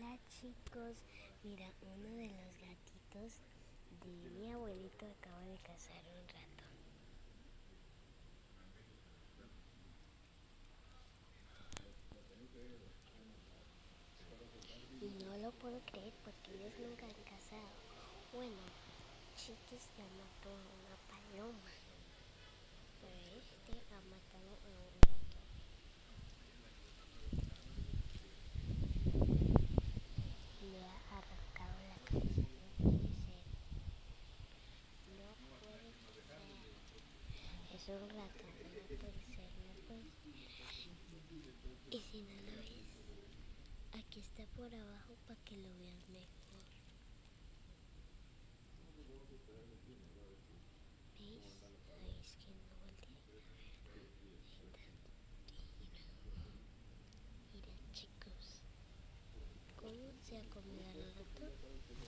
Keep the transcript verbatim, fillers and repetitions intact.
Hola chicos, mira, uno de los gatitos de mi abuelito acaba de cazar un rato. Y no lo puedo creer porque ellos nunca han cazado. Bueno, Chiquis ya mató a una paloma, pero este ha matado a un gato. Le ha arrancado la cabeza, no puede ser. No puede ser. Es un ratón, no puede ser, no puede ser. Y si no lo ves, aquí está por abajo para que lo veas mejor. ¿Veis? Ay, es que no volteé. Mira chicos, ¿cómo se ha comido al gato?